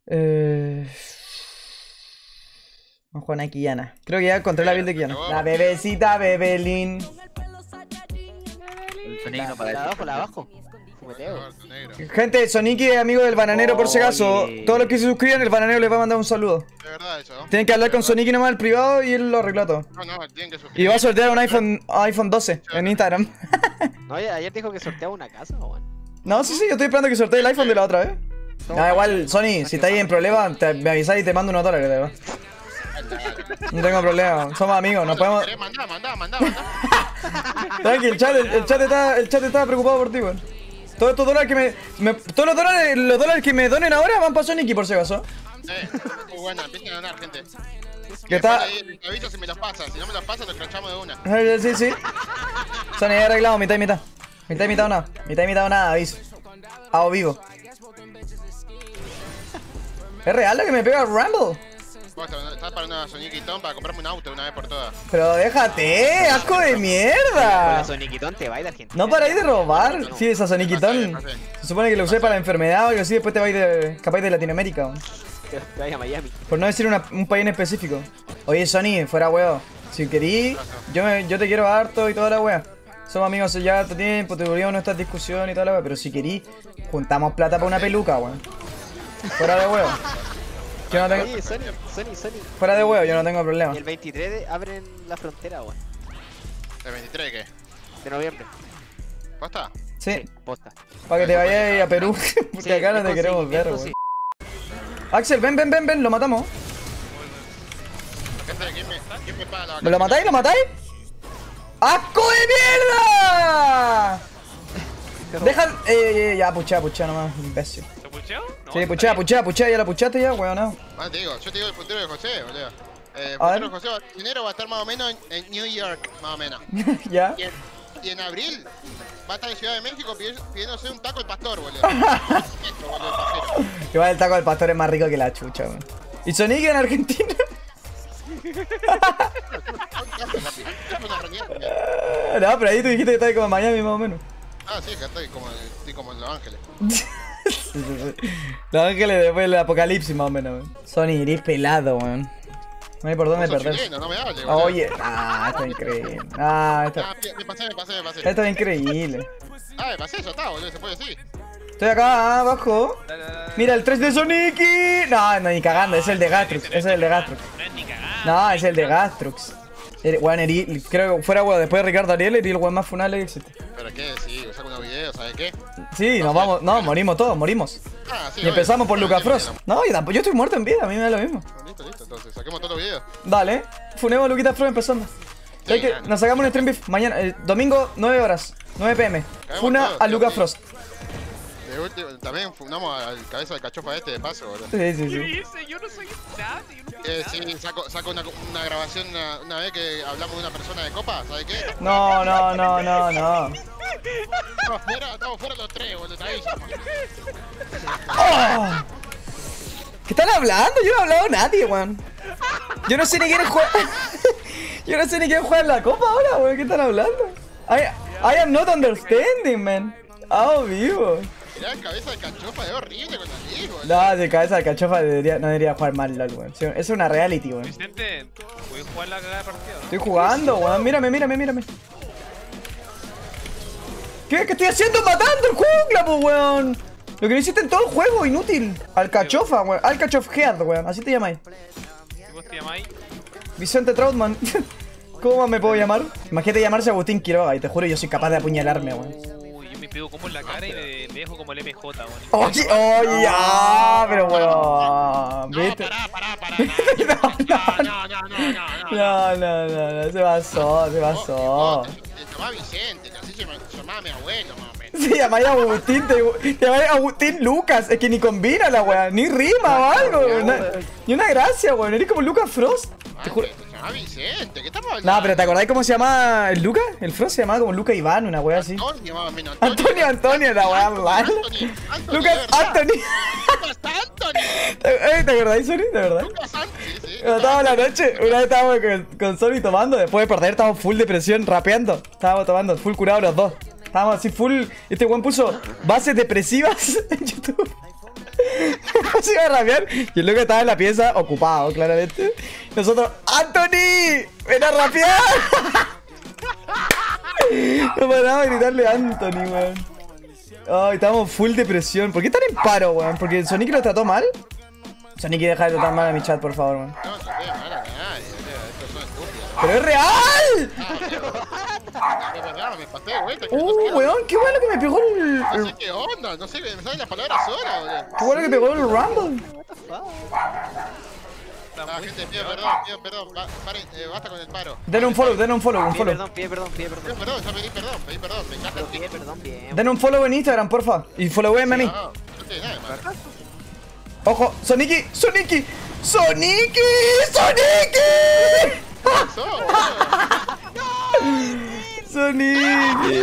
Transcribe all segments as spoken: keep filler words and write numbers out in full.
Eh... Vamos a jugar una Quillana. Creo que ya encontré la build de Quillana. La bebecita Bebelín. El Sonic no para La de eso. abajo, la de abajo. Fumeteo. Gente, Soniki es amigo del bananero por si acaso. Oye. Todos los que se suscriban, el bananero les va a mandar un saludo. De verdad eso, ¿no? Tienen que hablar con Soniki nomás al privado y él lo arregla todo. No, no, tienen que Y suscribir. va a sortear un iPhone, iPhone doce en Instagram. No, oye, ayer dijo que sorteaba una casa, weón. No, sí, sí, yo estoy esperando que sortee el iPhone de la otra vez. No, igual, Sony, si estáis en problema, te, me avisáis y te mando unos dólares, de verdad. No tengo problema, somos amigos, nos podemos... Mandá, mandá, mandá, mandá. Tranqui, el chat, el, el chat está, el chat está preocupado por ti, weón. Todos estos dólares que me, me- Todos los dólares, los dólares que me donen ahora van para Sonic por si acaso. Eh, muy buena, empiecen a donar, gente. Que está... Te aviso si me los pasan, si no me los pasan, los crachamos de una. Eh, Sí, sí. Sony, he arreglado, mitad y mitad. Mitad y mitad o nada. Mitad y mitad o nada, aviso. Hago vivo. ¿Es real lo que me pega el Rumble? Vos estás para una Soniquitón para comprarme un auto de una vez por todas. Pero déjate, asco de Con la mierda. Soniquitón te baila, gente. No paráis de robar. Sí, esa Soniquitón. Pasé, pasé. Se supone que lo usé para la enfermedad o algo así, después te vais de. Capaz de Latinoamérica. weón. Te te vayas a Miami. Por no decir una- un país en específico. Oye, Sony, fuera huevo. Si querís, yo, me- yo te quiero harto y toda la wea. Somos amigos hace ya harto tiempo, tuvimos nuestras discusiones y toda la wea. Pero si querís, juntamos plata para una peluca, weón. Fuera de huevo. Yo no tengo. Oye, Sony, Sony, Sony. Fuera de huevo, yo no tengo problema. Y el veintitrés de- abren la frontera, weón. ¿El veintitrés qué? De noviembre. ¿Posta? Sí, Posta. para que te vayas a Perú. Porque Sí, acá no esto te sí, queremos ver, esto weón. sí. Axel, ven, ven, ven, ven, lo matamos. Gente, ¿quién me, quién me paga la ¿Me lo matáis? ¿Lo matáis? ¡Asco de mierda! Dejan. Eh, eh, ya, puchea, puchea nomás, imbécil. ¿Se pucheó? No, Sí, está puchea, bien. puchea, puchea, ya la puchaste ya, weón, no. Ah, te digo, yo te digo el puntero de José, boludo. Eh, el A ver. puntero de José, va- en enero va a estar más o menos en, en New York, más o menos. Ya. Y en, y en abril va a estar en Ciudad de México pidi- pidiéndose un taco al pastor, boludo. Esto, boludo, pasero. Igual el taco del pastor es más rico que la chucha, weón. ¿Y Sonic en Argentina? Es una realidad también. No, pero ahí tú dijiste que estabas como en Miami más o menos. Ah, sí, acá estoy como, estoy como en Los Ángeles. Sí, sí, sí. Los Ángeles después del apocalipsis más o menos, weón. Sony, eres pelado, weón. No hay por dónde Vos sos perder. chileno, no me hables, boludo. Oye, ah, está increíble. Ah, esto, Ah, me pasé, me pasé, me pasé. esto es increíble. Ah, me pasé, ya está, boludo, se puede así. Estoy acá abajo. Dale, dale, dale. Mira, el tres de Soniki. No, no, ni cagando, es el de Gastrux. Ese es el de Gastrux. No es ni cagada. No, es el de Gastrux. El- Weón, eri- creo que fuera weón, después de Ricardo Ariel, el weón más funable que existe. ¿Pero qué? Sí, saco unos videos, ¿sabes qué? Sí, nos vamos, no, morimos todos, morimos. Ah, sí. Y empezamos por obvio. Lucas Bueno, Frost. No, yo tampoco, yo estoy muerto en vida, a mí me da lo mismo. Listo, listo, entonces, saquemos todos los videos. Dale, funemos a Luquita Frost empezando. Sí, Hay que, dale. nos sacamos un stream beef mañana, eh, domingo, nueve horas, nueve pm. Cagamos Funa todos, a Lucas sí. Frost. De último, también fundamos al cabeza de cachofa este de paso, boludo. Sí, sí, ¿Qué sí. dice? Yo no soy nadie. Yo no soy Eh, nadie. sí, saco, saco una, una grabación una, una vez que hablamos de una persona de copa, ¿sabes qué? No, no, no, no, no. Estamos fuera, estamos fuera los tres, boludo, ahí. ¡Oh! ¿Qué están hablando? Yo no he hablado a nadie, weón. Yo no sé ni quién juega. Yo no sé ni quién juega en la copa ahora, weón. ¿Qué están hablando? I, I am not understanding, man. Ah, vivo. Mirá, el cabeza de cachofa es horrible con la liga, boludo. No, de cabeza de cachofa debería, no debería jugar mal, LOL, weón. Sí, es una reality, weón. Vicente, voy a jugar la cagada de partida, ¿no? Estoy jugando, weón. Mírame, mírame, mírame. ¿Qué? ¿Qué estoy haciendo? Matando el jungla, pues, weón. Lo que no hiciste en todo el juego, inútil. Alcachofa, weón. Alcachofhead, weón. Así te llamáis. ¿Y vos te llamáis? Vicente Trautmann. ¿Cómo más me puedo llamar? Imagínate llamarse Agustín Quiroga y te juro yo soy capaz de apuñalarme, weón. Uy, yo me pego como en la cara y me, me dejo como el M J, weón. Oye, oye, ah, pero weón. No, ¿Viste? pará, pará, pará, pará. No, no, no, no, no, no. No, no, no, no, se pasó, se pasó. Vos, Te te llamaba Vicente, así se llama- se llamaba mi abuelo, más o menos. Sí, llamáis Agustín, te, te llamáis Agustín Lucas. Es que ni combina la weá, ni rima o algo, weón. Na- Ni una gracia, weón. Eres como Lucas Frost. Te Ah, juro. Se llamaba Vicente, ¿qué estamos hablando? No, pero ¿te acordáis cómo se llamaba el Lucas? El Frost se llamaba como Luca Iván, una weá así. Antonio, llamaba menos Antonio, Antonio, la weá mal. Anthony, Anthony, Lucas de verdad. Anthony. Lucas Anthony. Eh, ¿Te acordáis, Sony? ¿De verdad? Lucas Anthony, sí, sí. Cuando estábamos la noche, una vez estábamos con, con Sony tomando, después de perder estábamos full depresión, rapeando. Estábamos tomando, full curados los dos. Estábamos así full. Este weón puso bases depresivas en YouTube. Se iba a rapear y el loco estaba en la pieza ocupado, claramente. Nosotros, ¡Anthony! ¡Ven a rapear! No paraba de gritarle Anthony, weón. Ay, estábamos full depresión. ¿Por qué están en paro, weón? ¿Porque el Sonic lo trató mal? Sonic, deja de tratar mal a mi chat, por favor, weón. No, no te mal a nadie, boludo. Estos son estúpidos. ¡Pero es real! Ah, de verdad, me pasé de vuelta. que no sé ¡Uh, qué- weón! ¡Qué bueno que me pegó el... No el- sé qué onda, no sé, me salen las palabras solas, boludo. ¡Qué bueno que pegó el Rumble! Ah, gente, pido perdón, pido perdón. Va- paren, eh, basta con el paro. Denle un follow, denle un follow, un Pide follow. perdón, pide perdón, pide Pido perdón. perdón, ya pedí perdón, pedí perdón. Me encanta Pero el pide título. perdón bien. Denle un follow en Instagram, porfa. Y followéenme a mí. No, no tiene nada de malo. ¡Ojo! ¡Soniki! ¡Soniki! ¡Soniki! ¡Soniki! ¿Qué pasó, boludo? ¡Soniki!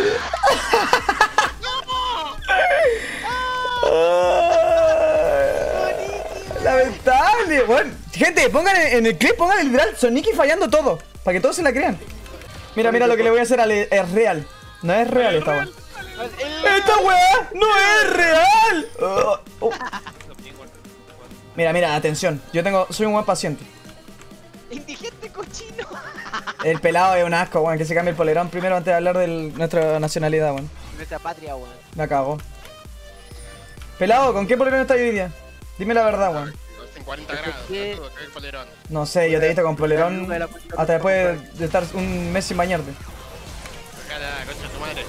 ¡Lamentable! Bueno, gente, pongan en, en el clip, pongan el literal Soniki fallando todo. Para que todos se la crean. Mira, mira lo que le voy a hacer al... Es real. No es real esta weá. ¡Esta weá no es real! Oh, oh. Mira, mira, atención. Yo tengo... Soy un buen paciente. Indigente cochino. El pelado es un asco, weón. Que se cambie el polerón primero antes de hablar de nuestra nacionalidad, weón. Nuestra patria, weón. La cago. Pelado, ¿con qué polerón estás hoy día? Dime la verdad, weón. En cuarenta grados, ¿Qué? boludo, que el polerón. No sé, yo te he visto con polerón hasta después de estar un mes sin bañarte. Acá la concha de tu madre.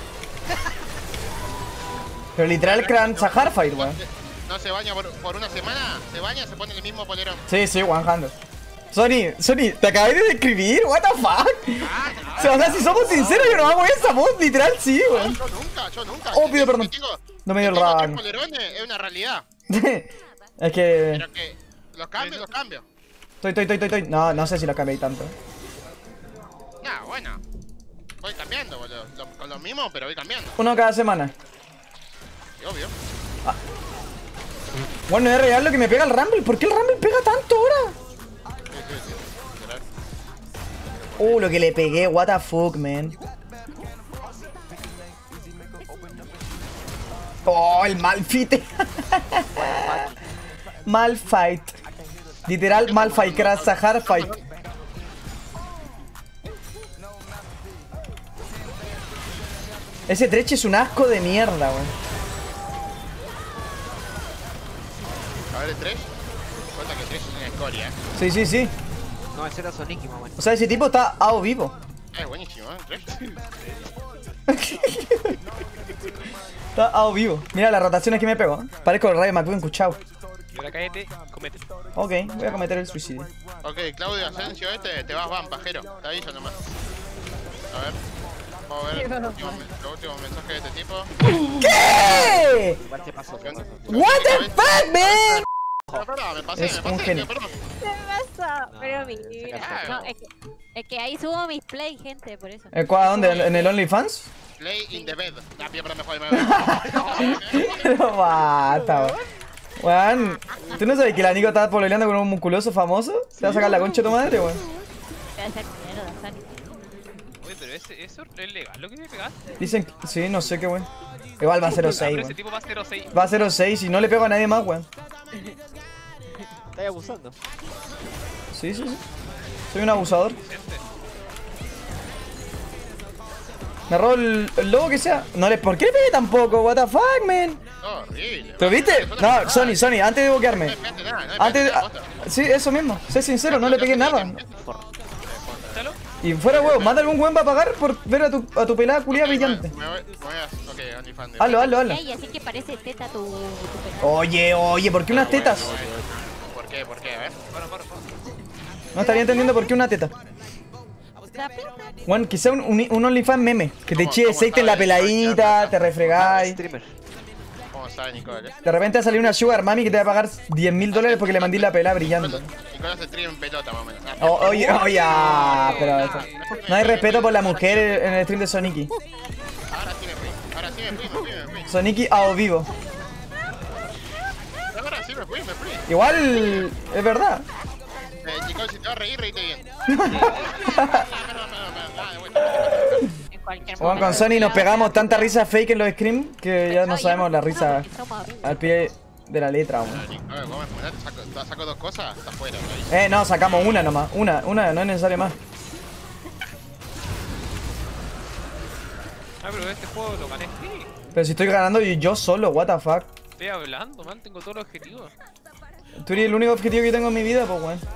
Pero literal crean Saharfight, weón. No se baña por, por una semana, se baña, se pone el mismo polerón. Sí, sí, cien. Sony, Sony, te acabé de describir, what the fuck. O sea, o sea, si somos sinceros, yo no hago esa voz, literal, sí, No, weón. yo nunca, yo nunca. Oh, Que pido tengo- perdón. que tengo- No me dio el que tengo tres rango. polerones es una realidad. Es que... Pero que los cambio, los cambio. Estoy, estoy, estoy, estoy, estoy. No, no sé si lo cambié tanto. Nah, bueno. Voy cambiando, boludo. Lo- con los mismos, pero voy cambiando. Uno cada semana. Y obvio. Bueno, es real lo que me pega el Rumble. ¿Por qué el Rumble pega tanto ahora? Sí, sí, sí. Literal. Uh, lo que le pegué, what the fuck, man. Oh, el Malfite. Malfight. Literal, Malfight, crash, Sahar fight. Ese treche es un asco de mierda, weón. A ver el tres. Cuenta que el tres es una escoria, eh. Sí, sí, sí. No, ese era Sonic, mamá. O sea, ese tipo está a o vivo. Ah, es buenísimo, eh. El tres. Está a o vivo. Mira las rotaciones que me pego. ¿Eh? Parezco el Rayo McQueen cuchao. Y ahora cállate, comete. Ok, voy a cometer el suicidio. Ok, Claudio Asensio este, te vas van, pajero. Te aviso nomás. A ver. Vamos a ver los últimos, men- los últimos mensajes de este tipo. ¿Qué? Igual te pasó, te pasó. What the fuck, man? No, perdón, me pasé, Es me un pasé, genio. perdón. ¿Qué pasa? Pero mira, Ah. no, es que, es que ahí subo mis play, gente, por eso. ¿El cuál? ¿Dónde? ¿En el OnlyFans? Play in the bed. Ah, pía, perdón, me jode, me Pero basta, weón. Weón, ¿tú no sabes que la Nico está pololeando con un musculoso famoso? ¿Se va a sacar la concha de tu madre, weón? Te va a hacer mierda, Sonic. Oye, pero ese, eso es legal lo que me pegaste. Dicen que... Sí, no sé qué, weón. Igual va a cero Ah, seis, pero ese weón. tipo va a cero seis. Va a cero seis y no le pego a nadie más, weón. Estás abusando. Sí, sí, sí. Soy un abusador. Me robo el, el lobo que sea. No le... ¿Por qué le pegué tampoco? What the fuck, man? Horrible. ¿Lo viste? No, Sony, Sony, antes de No boquearme. me pegaste nada, no me Antes de... pegaste nada, posta. Sí, eso mismo. Sé sincero, no le pegué nada. Escúchalo. Y fuera huevo, manda algún weón para pagar por ver a tu, a tu pelada culia brillante. Me voy, me voy a... Ok, OnlyFans. de- Hazlo, hazlo, hazlo. Ey, así que parece teta tu, tu pelado. Oye, oye, ¿por qué unas tetas? ¿Por qué? ¿Por qué? A ver. Para, para, para. No estaría entendiendo por qué una teta. La pena. Bueno, quizá un, un, un OnlyFans meme. Que te ¿Cómo- eche cómo aceite en la sabe? peladita, te refregáis. Streamer. ¿Cómo sabe Nicole? De repente va a salir una sugar mami que te va a pagar diez mil dólares porque le mandé la pelada brillante. Nicolás se tríe en pelota, más o menos. Ah, O- oye, oye, ah, pero eso- no hay respeto por la mujer en el stream de Soniki. Ahora sí me fui. Ahora sí me fui, me fui, me fui. Soniki a o vivo. Ahora sí me fui, me fui. Igual, es verdad. Eh, Nicole, si te vas a reír, reíte bien. Perdón, perdón, perdón. Ah, de vuelta. En cualquier Bueno, momento. con Sony nos pegamos tanta risa fake en los screams que ya no Oye, sabemos la no, risa porque somos amigos. al pie de la letra, weón. A ver, vamos a poner, saco, saco dos cosas, está fuera. Eh, no, sacamos una nomás. Una, una, no es necesario más. Ah, pero este juego lo gané sí. Pero si estoy ganando yo, yo solo, what the fuck. Estoy hablando, man, tengo todos los objetivos. Tú eres el único objetivo que tengo en mi vida, pues, weón.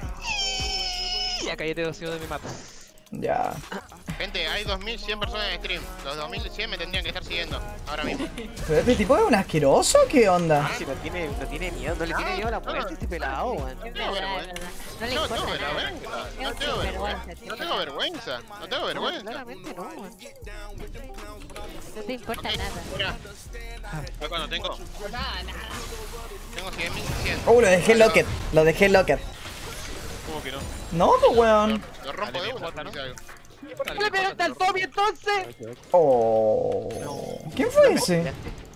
Ya cállate, dos de mi mapa. Ya. Gente, hay dos mil cien personas en stream. Los dos mil cien me tendrían que estar siguiendo ahora mismo. ¿Pero este tipo es un asqueroso? ¿Qué onda? Ah, si no tiene, no tiene miedo, no le tiene miedo a la muerte este pelado, weón. Es No, verdad, bueno, es verdad. No le No importa tengo nada. vergüenza, no Es tengo un vergüenza, sinvergüenza, no tío. tengo vergüenza, no tengo No, vergüenza. claramente no, weón. No te importa Ok, nada. mira. Yo cuando tengo. Tengo cien mil cien. Oh, lo dejé locket. Lo dejé locket. ¿Cómo que no? No, pues, weón. Lo rompo de Dale, una, bota, ¿no? dice algo. ¿Qué le pegaste al Tommy entonces? Oh. ¿Quién fue ese?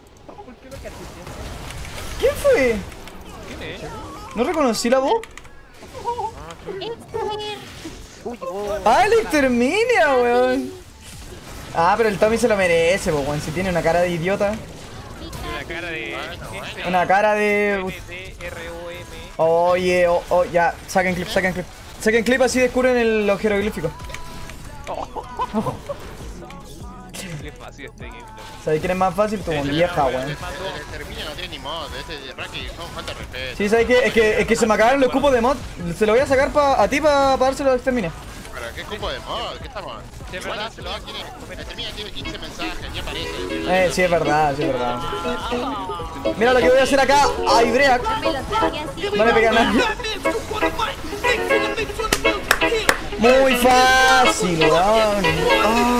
¿Quién fue? ¿Quién es? ¿No reconocí la voz? Uy, oh. ¡Ah, el exterminia, weón! Ah, pero el Tommy se lo merece, pues, weón. Si tiene una cara de idiota. Una cara de... Bueno, bueno. Una cara de... N D R O M. Oye, oh, oh, ya. Saquen clip, saquen clip. Saquen clip así descubren el, los jeroglíficos. Qué fácil este game, loco. ¿Sabes quién es más fácil? Tu Ese vieja, no, weón. ese- ese exterminio no tiene ni mod, ese Raki son falta de respeto. Sí, ¿sabes qué? Es que, es que se me acabaron los cupos de mod. Se lo voy a sacar pa, a ti para pa dárselo a exterminia. ¿Pero qué cupo de mod? ¿Qué estamos? Sí, es Igual verdad. se lo da, tiene, extermina tiene quince mensajes, ni aparece. Eh, sí, es verdad, sí, es verdad. Mira lo que voy a hacer acá. ¡Ay, Break! Me lo saqué así. No le pega a nadie. Muy fácil, weón. Ah.